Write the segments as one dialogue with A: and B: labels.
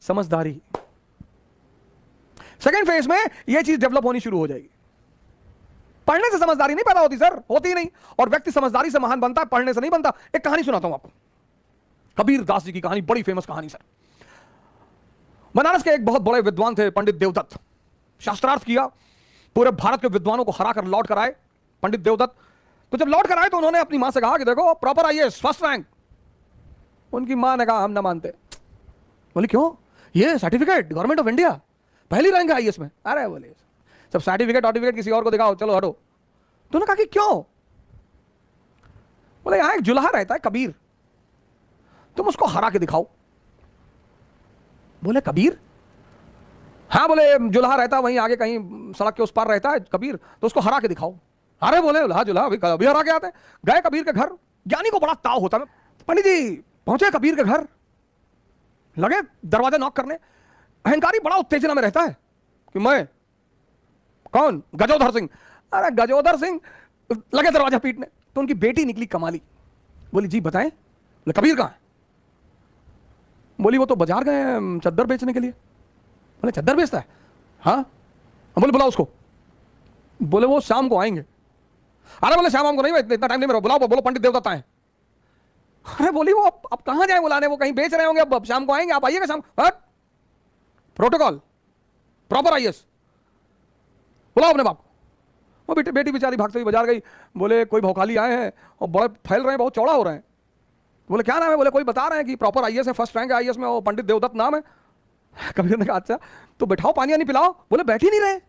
A: समझदारी। Second phase में यह चीज डेवलप होनी शुरू हो जाएगी। पढ़ने से समझदारी नहीं पैदा होती सर, होती ही नहीं। और व्यक्ति समझदारी से महान बनता है, पढ़ने से नहीं बनता। एक कहानी सुनाता हूं आपको, कबीर दास जी की कहानी, बड़ी फेमस कहानी सर। बनारस के एक बहुत बड़े विद्वान थे पंडित देवदत्त। शास्त्रार्थ किया, पूरे भारत के विद्वानों को हरा कर लौट कर आए पंडित देवदत्त। तो जब लौट कर आए तो उन्होंने अपनी मां से कहा कि देखो प्रॉपर आईएएस फर्स्ट रैंक। उनकी मां ने कहा हम ना मानते। बोले क्यों? ये सर्टिफिकेट गवर्नमेंट ऑफ इंडिया, पहली रैंक है आईएएस में। अरे बोले सब सर्टिफिकेट किसी और को दिखाओ, चलो हटो। तो उन्होंने कहा कि क्यों? बोले यहां एक जुल्हा रहता है कबीर, तुम उसको हरा के दिखाओ। बोले कबीर? हाँ बोले जुल्हा रहता है वहीं आगे कहीं सड़क के उस पार रहता है कबीर, तो उसको हरा के दिखाओ। अरे बोले जुल्हा अभी हरा के आते हैं। गए कबीर के घर, ज्ञानी को बड़ा ताव होता है। पंडित जी पहुंचे कबीर के घर, लगे दरवाजा नॉक करने। अहंकारी बड़ा उत्तेजना में रहता है कि मैं कौन? गजोधर सिंह। अरे गजोधर सिंह, लगे दरवाजा पीटने। तो उनकी बेटी निकली कमाली, बोली जी बताएं। बोले कबीर कहां है? बोली वो तो बाजार गए हैं चद्दर बेचने के लिए। बोले चद्दर बेचता है? हाँ। बोले बुलाओ उसको। बोले वो शाम को आएंगे। अरे बोले शाम को नहीं, इतना टाइम नहीं मेरा, बुलाओ। बोलो पंडित देवदत्त आए। अरे बोली वो अब कहां जाए बुलाने, वो कहीं बेच रहे होंगे, अब शाम को आएंगे, आप आइएगा शाम। प्रोटोकॉल प्रॉपर आईएएस, बुलाओ अपने बाप को। वो बेटी बेचारी भागते हुई बाजार गई। बोले कोई भौकाली आए हैं और बड़े फैल रहे हैं, बहुत चौड़ा हो रहे हैं। बोले क्या नाम है? बोले कोई बता रहे हैं कि प्रॉपर आईएएस है, फर्स्ट रैंक है आईएएस में, वो पंडित देवदत्त नाम है। कबीर ने कहा अच्छा तो बैठाओ, पानी नहीं पिलाओ। बोले बैठ ही नहीं रहे,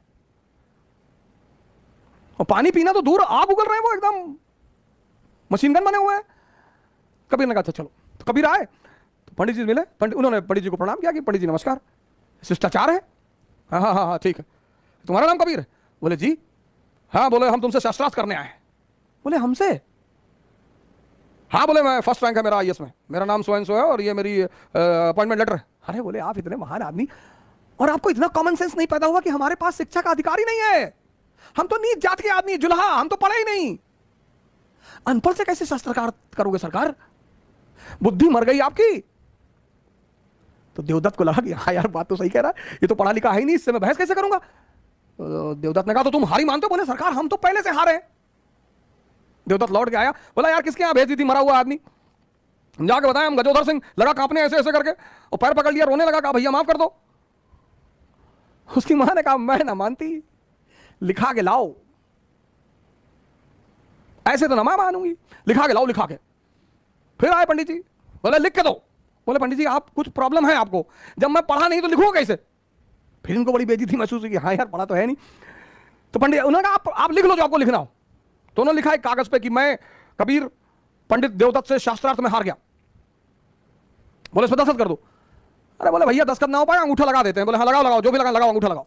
A: और पानी पीना तो दूर, आग उगल रहे हैं, वो एकदम मशीन गन बने हुए हैं। कबीर ने कहा अच्छा चलो। तो कबीर आए तो पंडित जी मिले। उन्होंने पंडित जी को प्रणाम किया कि पंडित जी नमस्कार, शिष्टाचार है। हाँ हाँ हाँ हाँ ठीक है। तुम्हारा नाम कबीर है? बोले जी। हाँ। बोले हम तुमसे शास्त्रार्थ करने आए हैं। बोले हमसे? हाँ। बोले मैं फर्स्ट रैंक है मेरा आईएएस में, मेरा नाम सो एंड सो है और ये मेरी अपॉइंटमेंट लेटर है। अरे बोले आप इतने महान आदमी और आपको इतना कॉमन सेंस नहीं पैदा हुआ कि हमारे पास शिक्षा का अधिकार ही नहीं है, हम तो नीच जात के आदमी, जुल्हा, हम तो पढ़े ही नहीं, अनपढ़ से कैसे शास्त्रकार करोगे सरकार? बुद्धि मर गई आपकी। तो देवदत्त को लगा कि हाँ यार बात तो सही कह रहा है, ये तो पढ़ा लिखा है ही नहीं, इससे मैं बहस कैसे करूंगा। तो देवदत्त ने कहा तो तुम हारी मानते हो? बोले सरकार हम तो पहले से हारे। देवदत्त लौट के आया, बोला यार किसके यहां भेज दी थी मरा हुआ आदमी? जाके बताया हम गजोधर सिंह। लगा कांपने ऐसे ऐसे करके और पैर पकड़ लिया, रोने लगा, कहा भैया माफ कर दो। उसकी मां ने कहा मैं ना मानती, लिखा के लाओ। ऐसे तो ना मैं मानूंगी, लिखा के लाओ, लिखा के। फिर आए पंडित जी, बोले लिख के दो। बोले पंडित जी आप कुछ प्रॉब्लम है आपको, जब मैं पढ़ा नहीं तो लिखूंगा कैसे? फिर इनको बड़ी बेइज्जती महसूस हुई कि हाँ यार पढ़ा तो है नहीं। तो पंडित उन्होंने कहा आप लिख लो जो आपको लिखना हो। तो उन्होंने लिखा एक कागज पे कि मैं कबीर पंडित देवदत्त से शास्त्रार्थ में हार गया। बोले इसमें दस्तखत कर दो। अरे बोले भैया दस्तखत ना हो पाएगा, अंगूठा लगा देते हैं। बोले हाँ लगाओ लगाओ, जो भी लगाओ अंगूठा लगाओ।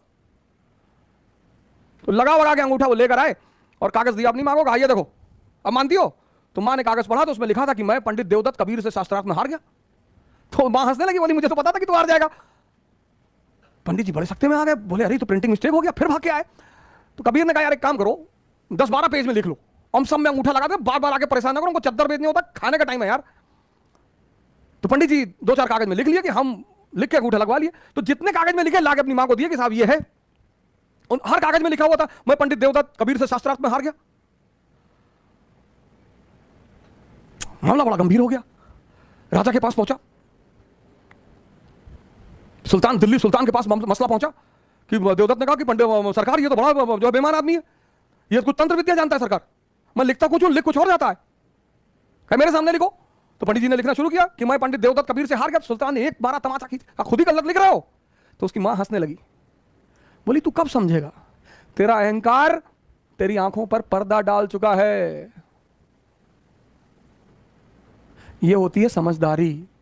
A: तो लगा के अंगूठा वो लेकर आए और कागज दिया अपनी मां को, कहा ये देखो अब मानती हो? तो मां ने कागज पढ़ा तो उसमें लिखा था कि मैं पंडित देवदत्त कबीर से शास्त्रार्थ में हार गया। तो मां हंसने लगी, बोली मुझे तो पता था कि तू हार जाएगा। पंडित जी बड़े सख्ते में आ गए, बोले अरे तो प्रिंटिंग मिस्टेक हो गया। फिर भाग के आए। तो कबीर ने कहा यार एक काम करो, 10-12 पेज में लिख लो, हम सब में अंगूठा लगा दे, बार बार आके परेशान ना करो, उनको चद्दर बेचने होता, खाने का टाइम है यार। तो पंडित जी 2-4 कागज में लिख लिया कि हम लिख के अंगूठा लगवा लिए। तो जितने कागज में लिखे लाके अपनी मां को दिए कि साहब ये है। हर कागज में लिखा हुआ था मैं पंडित देवदत्त कबीर से शास्त्रार्थ में हार गया। मामला बड़ा गंभीर हो गया, राजा के पास पहुंचा, सुल्तान, दिल्ली सुल्तान के पास मसला पहुंचा कि देवदत्त ने कहा कि पंडित सरकार ये तो बड़ा जो बेईमान आदमी है, ये कुछ तंत्र विद्या जानता है सरकार, मैं लिखता कुछ हूं लिख कुछ और जाता है, क्या मेरे सामने लिखो। तो पंडित जी ने लिखना शुरू किया कि मैं पंडित देवदत्त कबीर से हार गया। सुल्तान ने एक बारा तमाचा खींच, खुद ही गलत लिख रहे हो। तो उसकी मां हंसने लगी, बोली तू कब समझेगा, तेरा अहंकार तेरी आंखों पर पर्दा डाल चुका है। ये होती है समझदारी।